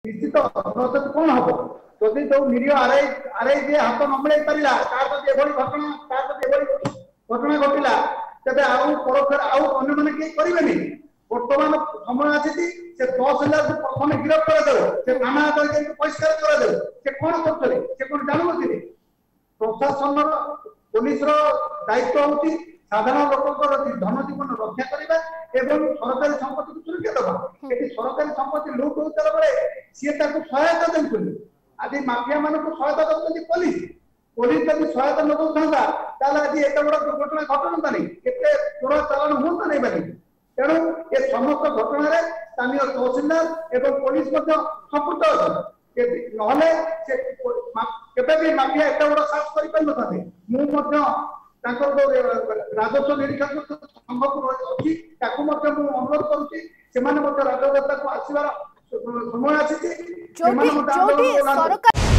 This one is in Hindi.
निश्चित नचेत कौन हम जदि जो निरीह आरआई आरआई जे हाथ न मिल पारा घटना घटला तेज आने मैंने कहीं करेंगे बर्तमान समय आसी से तहसीलदार को प्रथम गिरफ्त कर थाना परिष्कार कर कौन करते कौन जानते प्रशासन पुलिस दायित्व हूँ साधारण लोक धन जीवन रक्षा करवा एवं सरकारी संपत्ति को सुरक्षा दवा ये सरकारी संपत्ति लुट होता बेले सी सहायता देते आज माफिया मान सहायता दौरान पुलिस पुलिस जब सहायता न दौता आज एत बड़ा दुर्घटना घटना नहीं एत चोर चालान हूँ नहीं पारे तेणु ये समस्त घटना स्थानीय तहसीलदार एवं पुलिस संपुक्त अच्छे भी माफिया एत बड़ा साहस कर राजस्व निरीक्षक संघ अच्छी अनुरोध करुच्ची राजदाता को आसबार समय आसी